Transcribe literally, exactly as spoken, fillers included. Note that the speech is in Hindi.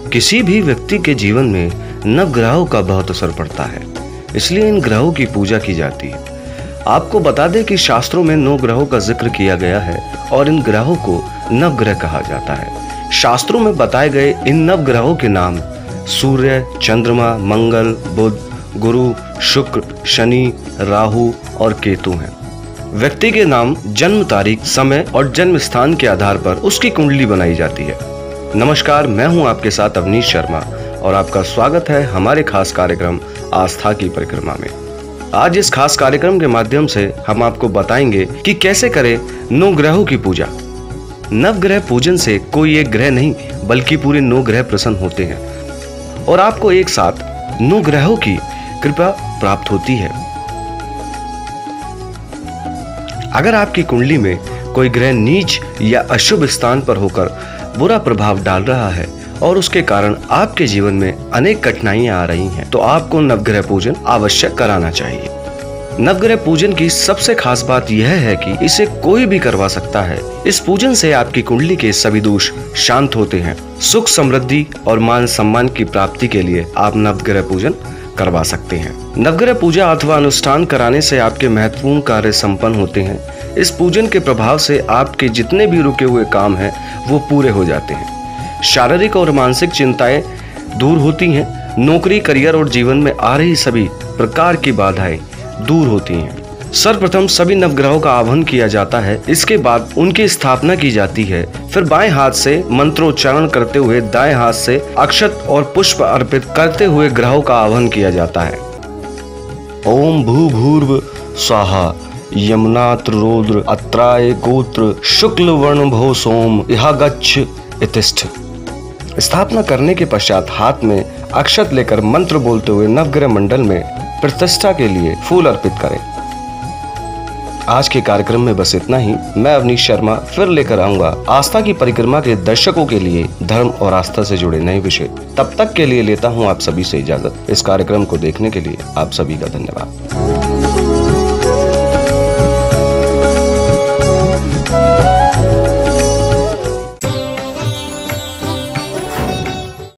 किसी भी व्यक्ति के जीवन में नवग्रहों का बहुत असर पड़ता है, इसलिए इन ग्रहों की पूजा की जाती है। आपको बता दें कि शास्त्रों में नौ ग्रहों का जिक्र किया गया है और इन ग्रहों को नवग्रह कहा जाता है। शास्त्रों में बताए गए इन नवग्रहों के नाम सूर्य, चंद्रमा, मंगल, बुध, गुरु, शुक्र, शनि, राहु और केतु हैं। व्यक्ति के नाम जन्म तारीख, समय और जन्म स्थान के आधार पर उसकी कुंडली बनाई जाती है। नमस्कार, मैं हूं आपके साथ अवनीश शर्मा और आपका स्वागत है हमारे खास कार्यक्रम आस्था की परिक्रमा में। आज इस खास कार्यक्रम के माध्यम से हम आपको बताएंगे कि कैसे करें नौ ग्रहों की पूजा। नवग्रह पूजन से कोई एक ग्रह नहीं बल्कि पूरे नौ ग्रह प्रसन्न होते हैं और आपको एक साथ नौ ग्रहों की कृपा प्राप्त होती है। अगर आपकी कुंडली में कोई ग्रह नीच या अशुभ स्थान पर होकर बुरा प्रभाव डाल रहा है और उसके कारण आपके जीवन में अनेक कठिनाइयां आ रही हैं, तो आपको नवग्रह पूजन आवश्यक कराना चाहिए। नवग्रह पूजन की सबसे खास बात यह है कि इसे कोई भी करवा सकता है। इस पूजन से आपकी कुंडली के सभी दोष शांत होते हैं। सुख, समृद्धि और मान सम्मान की प्राप्ति के लिए आप नवग्रह पूजन करवा सकते हैं। नवग्रह पूजा अथवा अनुष्ठान कराने से आपके महत्वपूर्ण कार्य संपन्न होते हैं। इस पूजन के प्रभाव से आपके जितने भी रुके हुए काम हैं वो पूरे हो जाते हैं। शारीरिक और मानसिक चिंताएं दूर होती हैं। नौकरी, करियर और जीवन में आ रही सभी प्रकार की बाधाएं दूर होती हैं। सर्वप्रथम सभी नवग्रहों का आह्वान किया जाता है, इसके बाद उनकी स्थापना की जाती है। फिर बाएं हाथ से मंत्रोच्चारण करते हुए दाएं हाथ से अक्षत और पुष्प अर्पित करते हुए ग्रहों का आह्वान किया जाता है। ओम भूभूर्व स्वाहा यमुनात्र रुद्र अत्राय गोत्र शुक्ल वर्ण भो सोम इहा गच्छ इतिष्ठ। स्थापना करने के पश्चात हाथ में अक्षत लेकर मंत्र बोलते हुए नवग्रह मंडल में प्रतिष्ठा के लिए फूल अर्पित करें। आज के कार्यक्रम में बस इतना ही। मैं अवनीश शर्मा फिर लेकर आऊंगा आस्था की परिक्रमा के दर्शकों के लिए धर्म और आस्था से जुड़े नए विषय। तब तक के लिए लेता हूं आप सभी से इजाजत। इस कार्यक्रम को देखने के लिए आप सभी का धन्यवाद।